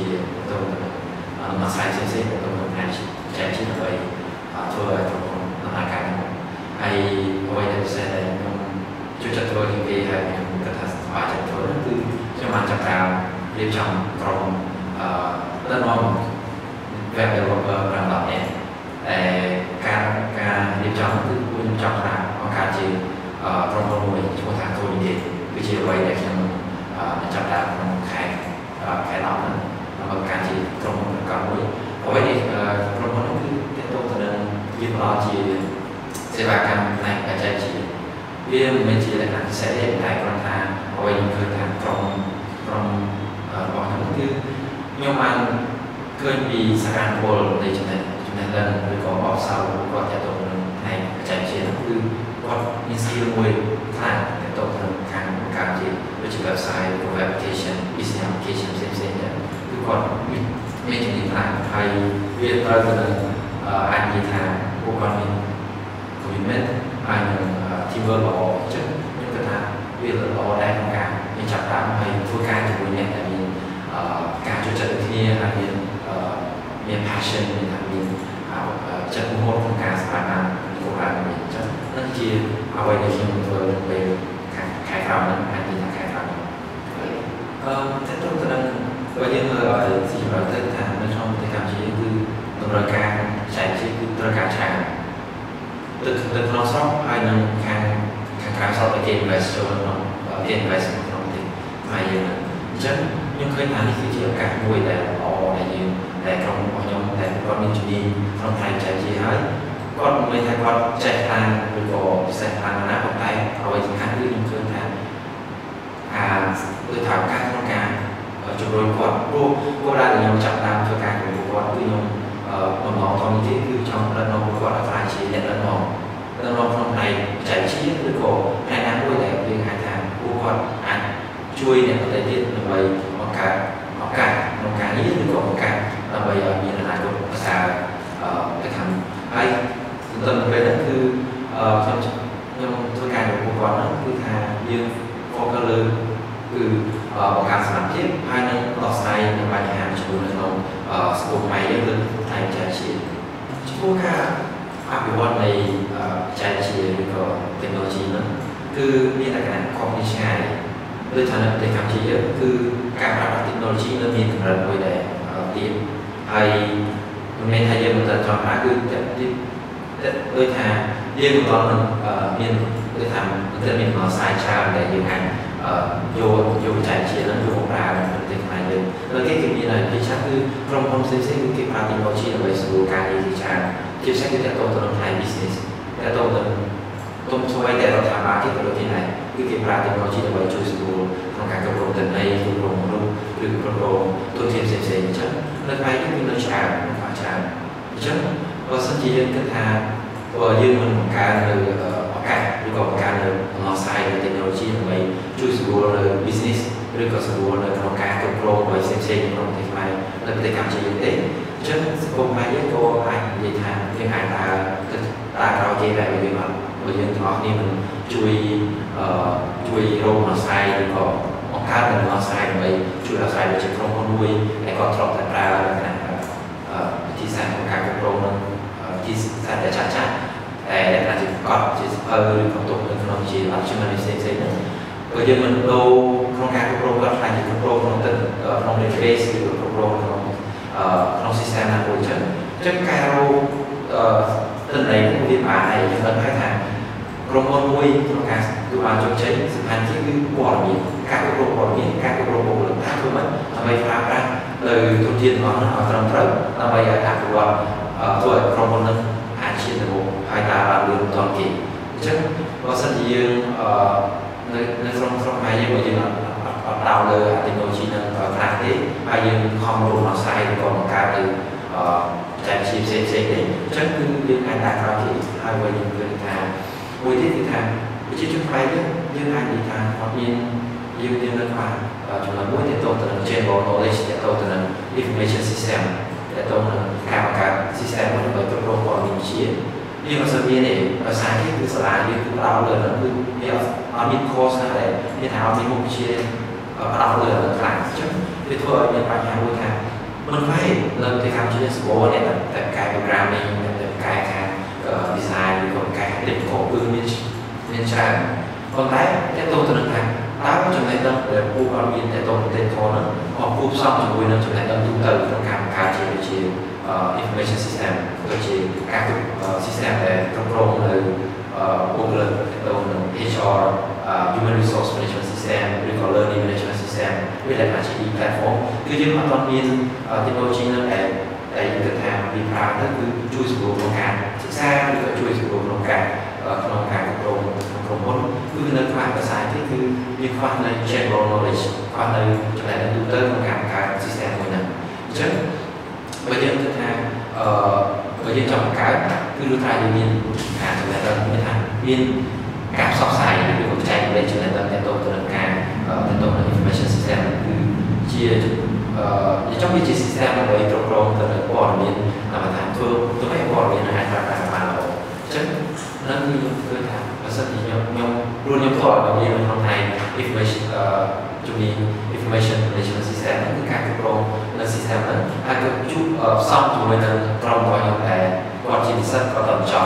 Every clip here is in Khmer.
technology ទៅមកស្រាយផ្សេងៗទៅក្នុងចែកជាដើម្បីធ្វើឲ្យក្រុមហ៊ុនដំណើរការហើយអ្វីដែលពិសេសដែលខ្ញុំជួយចាត់ធ្វើជាងគេហើយខ្ញុំគិតថាស្វាចាត់ធ្វើគឺខ្ញុំបានចាប់តាមរៀបចំក្រុមដឹកនាំ web developer 5 នាក់ការរៀបចំគឺខ្ញុំចង់ថាបង្កើតជាក្រុមហ៊ុនមួយឈ្មោះថា Coding Day គឺជាអ្វីដែលខ្ញុំចាប់តាមក្នុងខែ10ហ្នឹងដើម្បីការជាក្រុមហ៊ុនប្រកបមួយអ្វីនេះក្រុមហ៊ុននោះគឺទាក់ទងទៅនឹងវាផ្ដល់ជាសេវាកម្មផ្នែកបច្ចេកវិទ្យាវាមិនមែនជាលក្ខណៈពិសេសទេតែគ្រាន់ថាអ្វីខ្ញុំឃើញថាក្រុមរបស់ខ្ញុំគឺខ្ញុំបានឃើញពីសកម្មភាពនៃចំណេះដឹងឬក៏បបសោគាត់ទាក់ទងនឹងផ្នែកបច្ចេកវិទ្យានោះគឺគាត់មាន skill មួយខ្លាំងទាក់ទងនឹងខាងបង្កើតជាដូចជា website ឬ web application business application ផ្សេងៗហ្នឹងគឺគាត់មានជំនាញខ្លាំងហើយវាត្រូវទៅនឹងអាចនិយាយថាពួកគាត់មាន commitment ហើយនឹង teamwork ល្អអញ្ចឹងខ្ញុំគិតថាវាល្អដែរក្នុងការមានចាប់តាមហើយធ្វើការជាមួយអ្នកដែលមានការចូលចិត្តគ្នាហើយមាន passion មានចិត្តមហូរក្នុងការស្វែងរកគោលដៅមួយអញ្ចឹងនឹងជាអ្វីដែលខ្ញុំធ្វើនៅពេលខែក្រោយហ្នឹងអាចនិយាយថាខែក្រោយតែទៅទៅនឹងបើយើងមើលឲ្យស៊ីជម្រៅទៅថានៅក្នុងប្រទេសកម្ពុជាគឺតម្រូវការចែកជាគឺត្រូវការច្រើនទៅក្នុងស្រុកហើយនឹងខាងក្រៅស្រុកដែលគេ invest ចូលក្នុងគេ invest ក្នុងប្រទេសហើយយើងអញ្ចឹងខ្ញុំឃើញថានេះគឺជាឱកាសមួយដែលល្អដែលយើងដែលក្រុមរបស់ខ្ញុំតែគាត់មានជំនាញក្នុងផ្នែកបច្ចេកវិទ្យាហើយគាត់មិនមែនថាគាត់ចេះខ្លាំងឬក៏ពិសេសខ្លាំងណាស់ប៉ុន្តែអ្វីសំខាន់គឺខ្ញុំឃើញថាដូចថាឱកាសក្នុងការជំរុញគាត់ព្រោះគាត់ដែលខ្ញុំចាប់តាមធ្វើការជាមួយគាត់គឺខ្ញុំបំណងធំនេះគឺចង់ដឹកនាំគាត់ឲ្យក្លាយជាអ្នកដឹកនាំក្នុងផ្នែកបច្ចេកវិទ្យាឬក៏ផ្នែកណាមួយដែលយើងអាចថាពួកគាត់អាចជួយអ្នកដទៃទៀតដើម្បីបង្កើតឱកាសក្នុងការងារឬក៏ឱកាសដើម្បីឲ្យមានអនាគតប្រសើរទៅខាងហើយទន្ទឹមនឹងពេលហ្នឹងគឺខ្ញុំធ្វើការជាមួយពួកគាត់ហ្នឹងគឺថាយើង focus លើគឺបង្កើតសមត្ថភាពហើយនឹងដោះស្រាយនៅបញ្ហាចំនួននៅក្នុងសង្គមខ្មែរយើងលើផ្នែកបច្ចេកវិទ្យាចំពោះការអភិវឌ្ឍនៃបច្ចេកវិទ្យាឬក៏ technology ហ្នឹងគឺមានលក្ខណៈខុសគ្នាឆ្ងាយដូចថានៅប្រទេសកម្ពុជាយើងគឺការប្រើប្រាស់ technology នៅមានកម្រិតមួយដែលទៀតហើយមិនមែនថាយើងមិនត្រូវចង់ប្រើគឺដូចថាយើងមិនต้องមានដូចថាមិនត្រូវមានខ្សែច្រើនដែលយើងអាចយកបច្ចេកវិទ្យាហ្នឹងយកមកប្រើនៅប្រទេសខ្មែរយើងលើគេមានតែពីច្រើនគឺក្រុមហ៊ុនផ្សេងៗគឺគេប្រើ technology ដើម្បីស្រួលការងារជាច្រើនជាពិសេសគឺទាក់ទងទៅនឹងផ្នែក business ទាក់ទងទៅទុំស្វ័យតែរដ្ឋាភិបាលគេក៏ដូចគ្នាដែរគឺគេប្រើ technology ដើម្បីជួយស្រួលក្នុងការគ្រប់គ្រងទិន្នន័យគ្រប់គ្រងមនុស្សឬគ្រប់គ្រងទូទាត់ផ្សេងៗអញ្ចឹងនៅថ្ងៃនេះមានច្រើនអញ្ចឹងបើសិនជាយើងគិតថាយើងមិនបង្កើននៅឱកាសឬក៏បង្កើននៅដំណោះស្រាយនៃ technology ដើម្បីជួយស្រួលនៅ business ឬក៏ស្រួលនៅក្នុងការគ្រប់គ្រងអ្វីផ្សេងៗក្នុងប្រទេសខ្មែរនៅប្រទេសកម្ពុជាទេអញ្ចឹងសង្គមខ្មែរយើងក៏អាចនិយាយថាយើងអាចដើរក្រោយគេដែរបើយើងទាំងអស់គ្នាមិនជួយរកដំណោះស្រាយឬក៏បង្កើតដំណោះស្រាយដើម្បីជួយដោះស្រាយដូចជាក្រុមហ៊ុនមួយដែលគាត់ធ្លាប់តែប្រើលក្ខណៈវិធីសាស្ត្រក្នុងការគ្រប់គ្រងនឹងវិធីសាស្ត្រដែលចាស់តែលក្ខណៈជាកត់ជាសភៅឬក៏ទុកនៅក្នុងជាអត់ជំនាញផ្សេងៗហ្នឹងបើយើងមិនដូរក្នុងការគ្រប់គ្រងគាត់ខ្លាចជាគ្រប់គ្រងក្នុងdatabase ឬក៏គ្រប់គ្រងក្នុង system ណាមួយចឹងការរកទិន្នន័យវាបានហើយយើងដឹងហើយថាក្រុមហ៊ុនមួយក្នុងការទទួលបានជោគជ័យសំខាន់ជាងគឺព័ត៌មានការគ្រប់គ្រងព័ត៌មានការគ្រប់គ្រងបុគ្គលិកថាធ្វើម៉េចដើម្បីប្រើប្រាស់លើធនធានរបស់នោះឲ្យត្រឹមត្រូវដើម្បីឲ្យអភិវឌ្ឍធ្វើឲ្យក្រុមហ៊ុននោះអាចឈានទៅមុខហើយដើរបានលឿនទាន់គេអញ្ចឹងបើសិនជាយើងនៅក្នុងស្រុកខ្មែរយើងបើយើងអត់ដោតលើ technology នឹងខ្លះទេហើយយើងខំរកដំណោះស្រាយឬក៏បង្កើតទៅចែកជាផ្សេងៗទេអញ្ចឹងគឺយើងអាចដើរក្រោយគេហើយវិញយើងឃើញថាមួយទៀតគឺថាប្រជាជនខ្មែរយើងអាចនិយាយថាអត់មានយើងនៅខ្វះចំណុចមួយទាក់ទងទៅនឹង general knowledge ទាក់ទងទៅនឹង information system ទាក់ទងនឹងការបង្កើត system មួយដើម្បីគ្រប់គ្រងព័ត៌មានវិទ្យាយើងអត់សូវមានទេដោយសារគេគឺសាលាយើងគឺផ្ដោតលើហ្នឹងគឺវាអត់មាន course ណាដែលមានថាអត់មានមុខវិជ្ជាផ្ដោតលើខ្លាំងអញ្ចឹងវាវាធ្វើឲ្យមានបញ្ហាមួយថាមិនphảiលើកទៅខាងជាស្បោនេះតែកាយ programming តែកាយខាង design ឬក៏កាយ technical គឺមានច្រើនប៉ុន្តែតែទៅទៅនឹងថាតើចំណេះដឹងដែលពូអត់មានតែទៅ technical ហ្នឹងអត់ពូផ្សំជាមួយនឹងចំណេះដឹងទូទៅក្នុងការបង្កើតជា information system ដូចជាការ system ដែលគ្រប់គ្រងនៅបុគ្គលិកទៅនឹង HR human resource management system ឬក៏ learning management system វាដែលអាចជា platform គឺយើងអត់ទាន់មាន technology ហ្នឹងដែលយើងគិតថាវាប្រើទៅគឺជួយសម្រួលក្នុងការសិក្សាឬក៏ជួយសម្រួលក្នុងការគ្រប់គ្រងក្រុមហ៊ុនគឺនៅខ្វះភាសាទេគឺវាខ្វះនៅ general knowledge ខ្វះនៅចំណេះដឹងទូទៅក្នុងការបង្កើត system មួយហ្នឹងអញ្ចឹងបើយើងគិតថាបើយើងចង់បង្កើតគឺដូចថាយើងមានការចំណេះដឹងមានថាមានការផ្សព្វផ្សាយឬក៏ចែករំលែកចំណេះដឹងទាក់ទងទៅនឹងការទាក់ទងនឹង information system គឺជាចង់វាជា system ដើម្បីគ្រប់គ្រងទៅនឹងព័ត៌មានតាមថាធ្វើទៅឲ្យព័ត៌មានអាចប្រើប្រាស់បានល្អអញ្ចឹងនឹងខ្ញុំឃើញថាបើសិនជាខ្ញុំរួមខ្ញុំថតដល់វាក្នុងថ្ងៃ information ជំនាញ information management system គឺការគ្រប់គ្រងនៅ system ហ្នឹងហើយក៏ជួបផ្សំជាមួយនឹងក្រុមរបស់ខ្ញុំដែលគាត់ជានិស្សិតគាត់ទៅចប់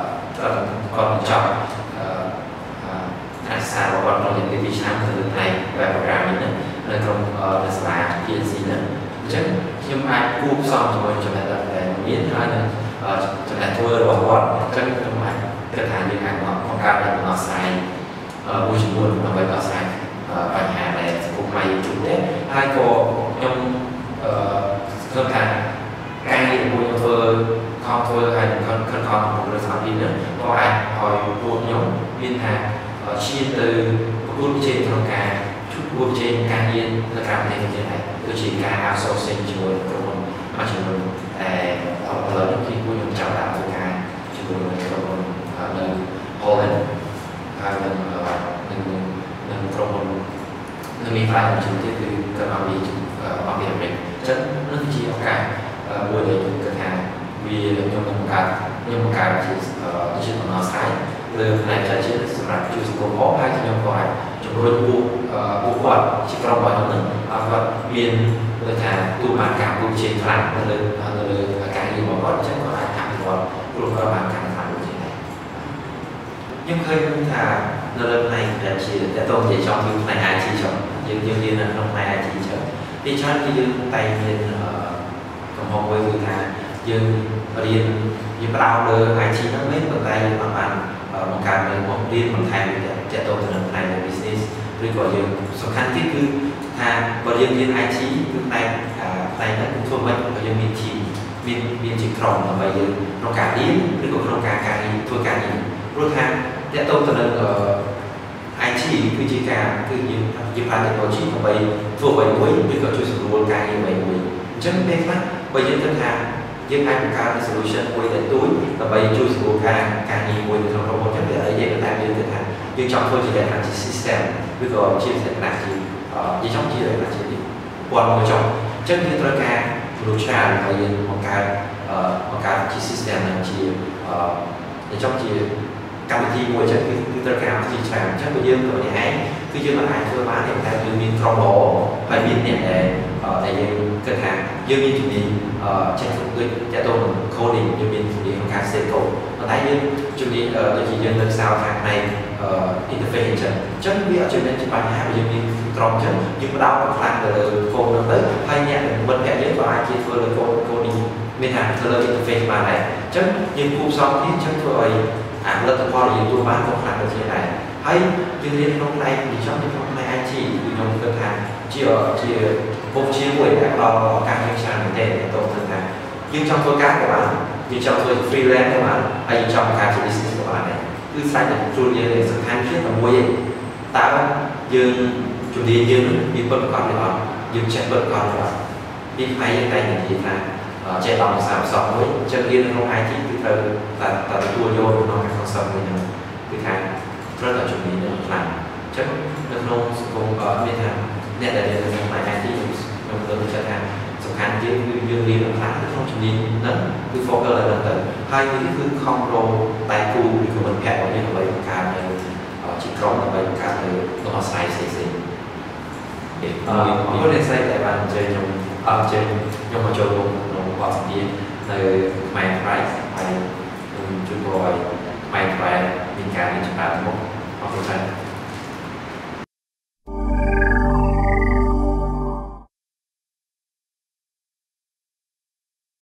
អាសារបស់គាត់ក្នុងរយៈពេល2ឆ្នាំទៅលើផ្នែក web programming ហ្នឹងនៅក្នុងនៅសាលា PNC ហ្នឹងអញ្ចឹងខ្ញុំអាចគួបផ្សំជាមួយចំណេះដឹងដែលមានហើយនឹងចំណេះធ្វើរបស់គាត់អញ្ចឹងខ្ញុំអាចគិតថាយើងអាចបង្កើតដំណោះស្រាយមួយចំនួនដើម្បីដោះស្រាយបញ្ហាដែលសង្គមខ្មែរជួបទេហើយក៏ខ្ញុំឃើញថាការងាររបស់ខ្ញុំធ្វើហើយខំពង្រឹងសមត្ថភាពហ្នឹងក៏អាចឲ្យពួកខ្ញុំមានថាឈានទៅប្រកួតប្រជែងក្នុងការជួបប្រកួតប្រជែងការងារនៅក្រៅប្រទេសទៀតដែរដូចជាការ outsourcing ជាមួយក្រុមហ៊ុនមួយចំនួនតែឥឡូវនេះគឺពួកខ្ញុំចាប់ដាក់ធ្វើការជាមួយនឹងក្រុមហ៊ុននៅ Holland ហើយនឹងក្រុមហ៊ុននៅមានផ្នែកជំនាញទៀតគឺក៏មកពីអាមេរិកអញ្ចឹងនឹងជាឱកាសមួយដែលខ្ញុំគិតថាវាខ្ញុំបង្កើតជាដំណោះស្រាយលើផ្នែកចាជាតិសម្រាប់ជួយសង្គមផងហើយខ្ញុំក៏អាចជំរុញពួកគាត់ជាក្រុមរបស់ខ្ញុំនឹងឲ្យគាត់មានដូចថាទូបានការពូជេខ្លាំងនៅលើការងាររបស់គាត់អញ្ចឹងគាត់អាចអភិវឌ្ឍព្រោះគាត់បានការខ្លាំងដូចនេះដែរខ្ញុំឃើញថានៅលើផ្នែកដែលជាតើតើជាចង់ពីផ្នែក IT ចង់យើងរៀននៅក្នុងផ្នែក IT ចឹងពីច្រើនគឺយើងតែមានកំហុសមួយគឺថាយើងរៀនយើងផ្ដោតលើ IT ហ្នឹងមែនប៉ុន្តែយើងបានបង្កើតនៅបង្រៀនបន្ថែមទាក់ទងទៅនឹងផ្នែក business ឬក៏យើងសំខាន់ទៀតគឺថាបើយើងរៀន IT គឺផ្នែកហ្នឹងគឺធ្វើមិនបើយើងមាន team មានជាក្រុមដើម្បីយើងក្នុងការរៀនឬក៏ក្នុងការធ្វើការងារព្រោះថាទាក់ទងទៅនឹងIT គឺជាការគឺយើងប្រើ technology ដើម្បីធ្វើអ្វីមួយឬក៏ជួយសម្រួលការងារអ្វីមួយអញ្ចឹងពេលខ្លះបើយើងគិតថាយើងអាចបង្កើត solution មួយដែលទូចដើម្បីជួយសម្រួលការងារមួយនៅក្នុងក្រុមហ៊ុនចឹងវាអីយើងតែយើងគិតថាយើងចង់ធ្វើជាលក្ខណៈជា system ឬក៏ជាលក្ខណៈជាយើងចង់ជាលក្ខណៈជាព័ន្ធមួយចុងអញ្ចឹងយើងត្រូវការមនុស្សច្រើនហើយយើងបង្កើតជា system នឹងជាយើងចង់ជាកម្មវិធីមួយចឹងគឺត្រូវការជាច្រើនអញ្ចឹងបើយើងទៅនេះឯងគឺយើងអាចធ្វើបានតែយើងមានក្រុមល្អហើយមានអ្នកដែលយើងគិតថាយើងមានជំនាញចេះដូចទាក់ទងនឹង coding យើងមានជំនាញក្នុងការ set code ប៉ុន្តែយើងជំនាញដូចជាយើងនៅខ្សោយខាងផ្នែក interface អញ្ចឹងវាអត់ចំណេញជាបញ្ហាបើយើងមានក្រុមអញ្ចឹងយើងផ្ដោតខ្លាំងទៅលើ code ហ្នឹងទៅហើយអ្នកមិត្តភក្តិយើងក៏អាចជាធ្វើលើ coding មានថាធ្វើលើ interface បានដែរអញ្ចឹងយើងគូផ្សំគ្នាអញ្ចឹងធ្វើឲ្យអាផលិតផលយើងទទួលបានក៏ខ្លាំងទៅជាដែរហើយយើងរៀនក្នុងផ្នែកវិជ្ជាក្នុងផ្នែក IT គឺខ្ញុំគិតថាជាមុខជាមួយដែលផ្ដល់ឱកាសយើងច្រើនមែនទែនទៅថាយើងចង់ធ្វើការក៏បានយើងចង់ធ្វើ freelance ក៏បានហើយយើងចង់បង្កើតជា business ក៏បានដែរគឺស្រេចតែជួនយើងសំខាន់ជាងតែមួយឯងតើយើងជំនាញយើងមានពិតប្រាកដឬអត់យើងចេះពិតប្រាកដឬអត់ពីផ្នែកយើងតែនិយាយថាចេះដល់ភាសាផ្សព្វមួយអញ្ចឹងរៀនក្នុង IT គឺត្រូវតែទទួលយកក្នុងការខុសមួយហ្នឹងគឺថាត្រូវតែជំនាញនឹងខ្លាំងអញ្ចឹងនៅក្នុងសង្គមមានថាអ្នកដែលរៀនក្នុងផ្នែក IT ខ្ញុំទៅចាត់ថាសំខាន់ជាងគឺយើងរៀនខ្លាំងក្នុងជំនាញហ្នឹងគឺ focus លើហ្នឹងទៅហើយនេះគឺខំរងតែគូឬក៏មិត្តភក្តិរបស់យើងដើម្បីបង្កើតនៅជាក្រុមដើម្បីបង្កើតនៅដំណោះស្រាយផ្សេងៗ có nên xây tại bàn chơi trên nhưng mà chơi luôn nó có gì từ mày phải mày chụp rồi mày phải mình cả mình chụp một